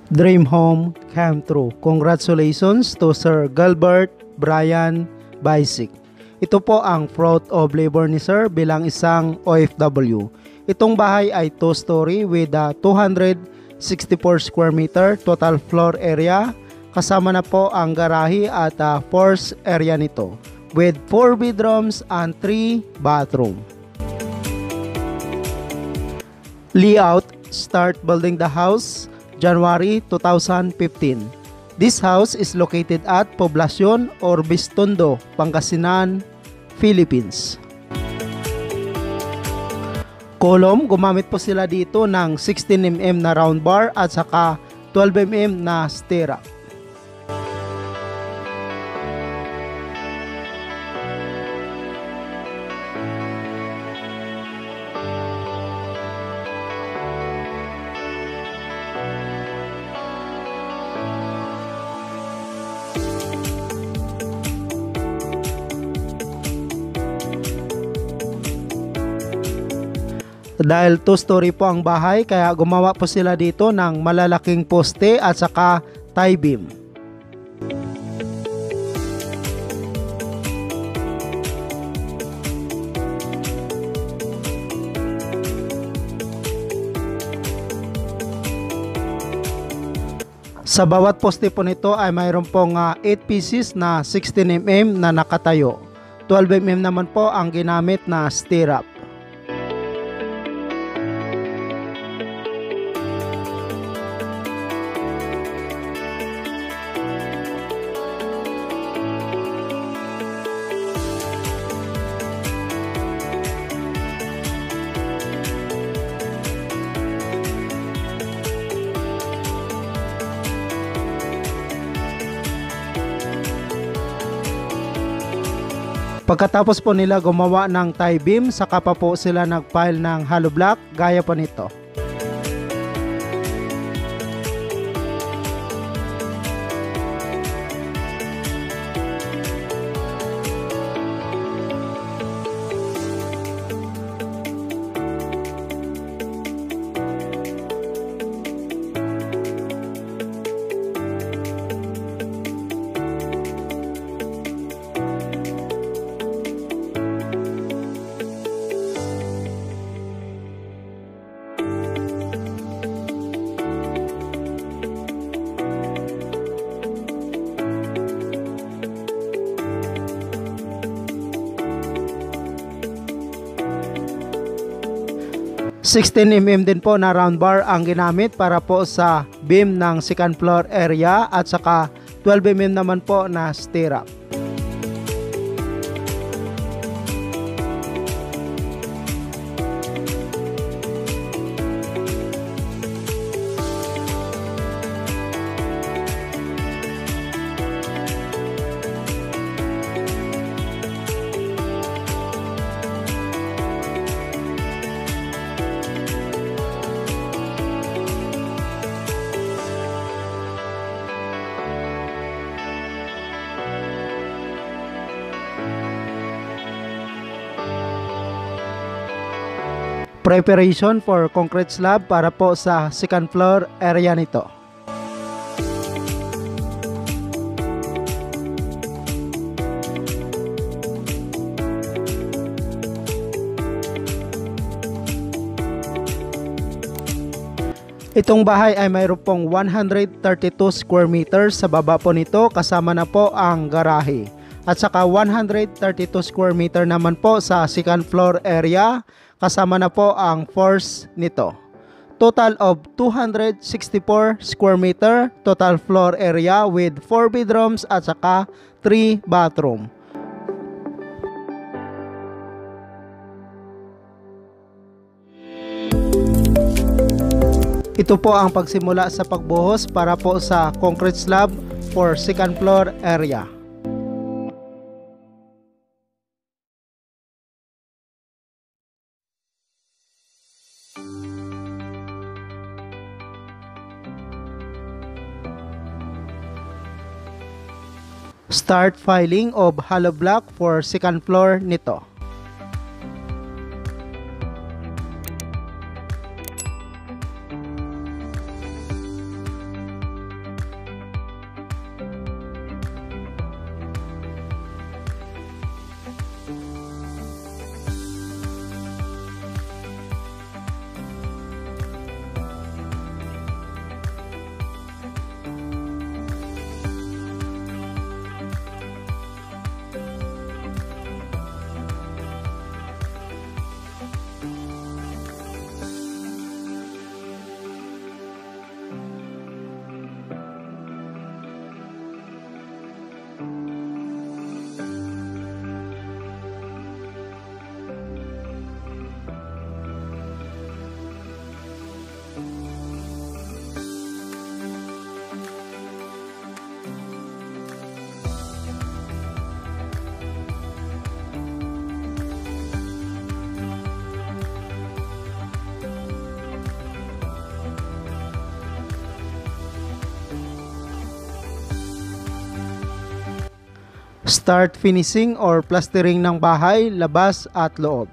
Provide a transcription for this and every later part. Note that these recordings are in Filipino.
Dream home came true. Congratulations to Sir Gilbert Brian Basic. Ito po ang fruit of labor ni Sir bilang isang OFW. Itong bahay ay 2-story with 264 square meter total floor area. Kasama na po ang garahe at force area nito with 4 bedrooms and 3 bathroom. Layout: start building the house January 2015. This house is located at Poblacion Orbistondo, Pangasinan, Philippines. Column, gumamit po sila dito ng 16mm na round bar at saka 12mm na stirrup. Dahil 2-story po ang bahay, kaya gumawa po sila dito ng malalaking poste at saka tie beam. Sa bawat poste po nito ay mayroon pong 8 pieces na 16mm na nakatayo. 12mm naman po ang ginamit na stirrup. Pagkatapos po nila gumawa ng tie beam, saka pa po sila nagpile ng hollow block gaya po nito. $16mm din po na round bar ang ginamit para po sa beam ng second floor area at saka 12mm naman po na stirrup. Preparation for concrete slab para po sa second floor area nito. Itong bahay ay mayroon pong 132 square meters sa baba po nito, kasama na po ang garahe. At saka 132 square meter naman po sa second floor area, kasama na po ang force nito. Total of 264 square meter total floor area with 4 bedrooms at saka 3 bathroom. Ito po ang pagsimula sa pagbuhos para po sa concrete slab for second floor area. Start filing of hollow block for second floor nito. Start finishing or plastering ng bahay, labas at loob.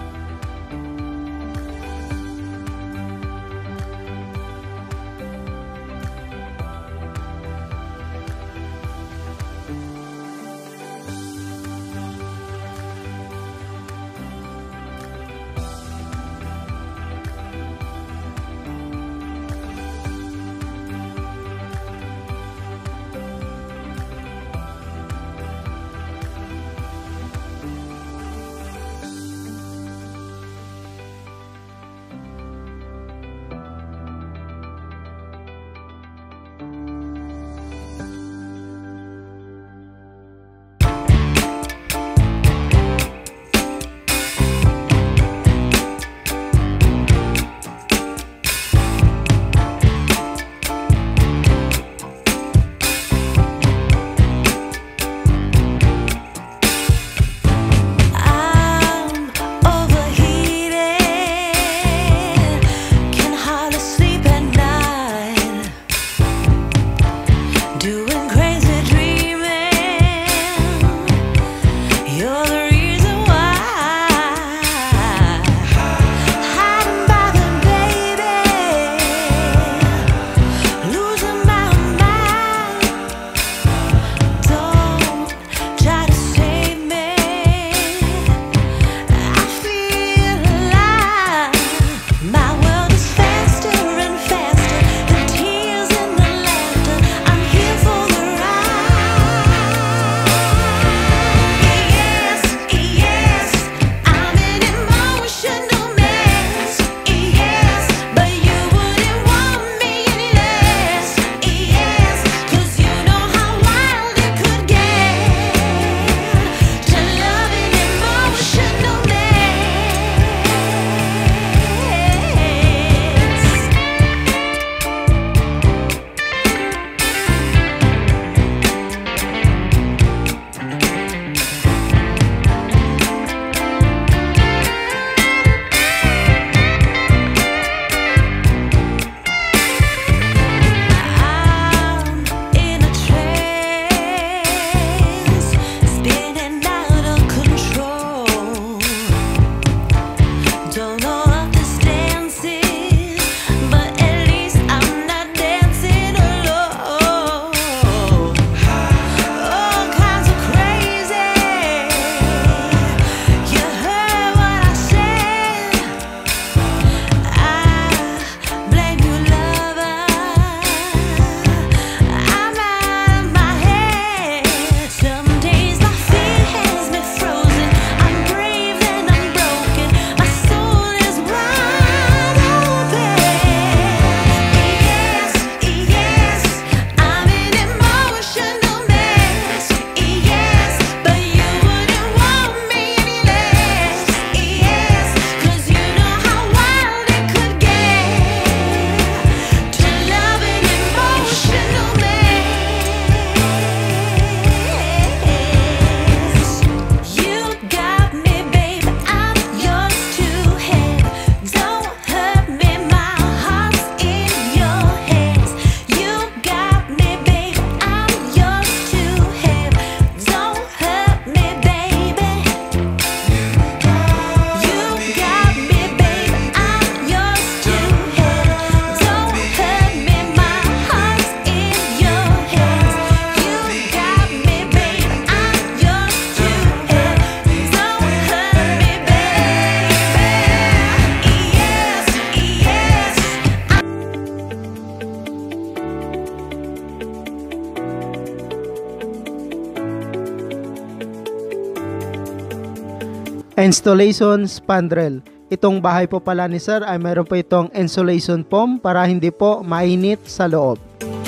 Installation spandrel. Itong bahay po pala ni sir ay mayroon po itong insulation foam para hindi po mainit sa loob.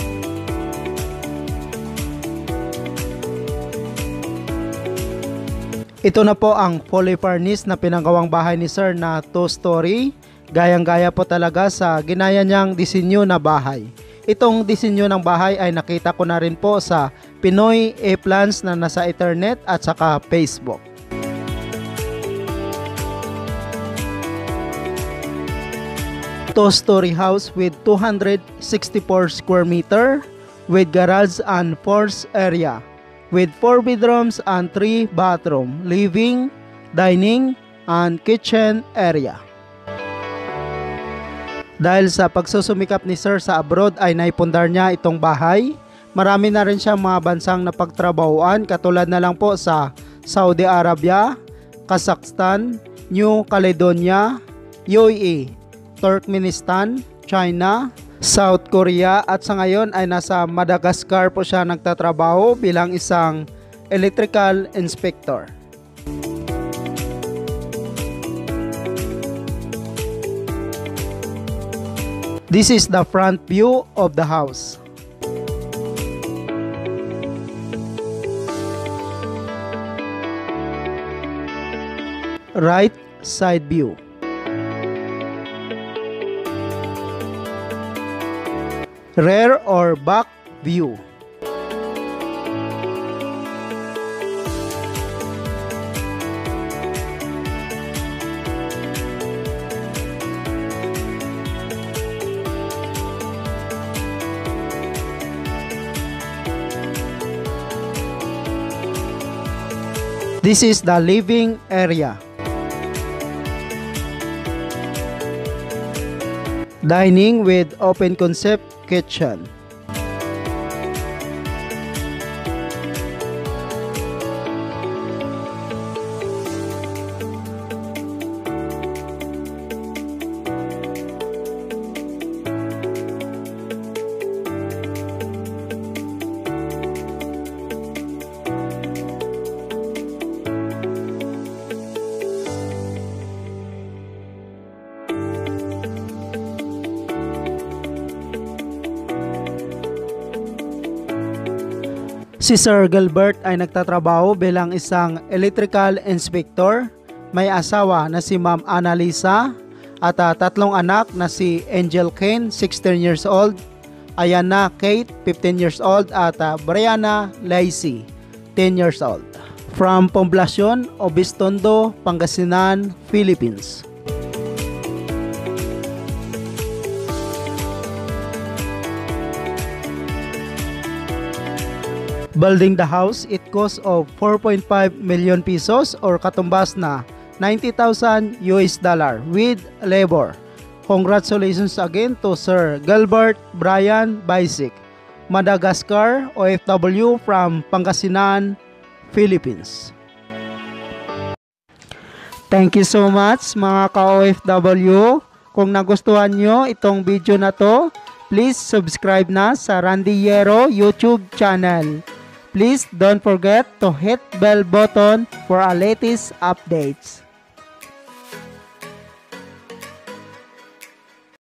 Ito na po ang fully furnished na pinagawang bahay ni sir na 2-story. Gayang-gaya po talaga sa ginaya niyang disenyo na bahay. Itong disenyo ng bahay ay nakita ko na rin po sa Pinoy e-plans na nasa internet at saka Facebook. Two-story house with 264 square meter with garage and force area. with 4 bedrooms and 3 bathroom, living, dining, and kitchen area. Dahil sa pagsusumikap ni Sir sa abroad ay naipundar niya itong bahay. Marami na rin siya mga bansang napagtrabahuan katulad na lang po sa Saudi Arabia, Kazakhstan, New Caledonia, UAE, Turkmenistan, China, South Korea at sa ngayon ay nasa Madagascar po siya nagtatrabaho bilang isang electrical inspector. This is the front view of the house. Right side view. Rear or back view. This is the living area. Dining with open concept kitchen. Si Sir Gilbert ay nagtatrabaho bilang isang electrical inspector. May asawa na si Ma'am Annalisa at 3 anak na si Angel Kane, 16 years old, Ayana Kate, 15 years old at Brianna Lacey, 10 years old. From Poblacion, Obistondo, Pangasinan, Philippines. Building the house, it costs of 4.5 million pesos or katumbas na 90,000 US dollar with labor. Congratulations again to Sir Gilbert Brian Basic, Madagascar, OFW from Pangasinan, Philippines. Thank you so much mga ka-OFW. Kung nagustuhan nyo itong video na to, please subscribe na sa Randy Yero YouTube channel. Please don't forget to hit bell button for our latest updates.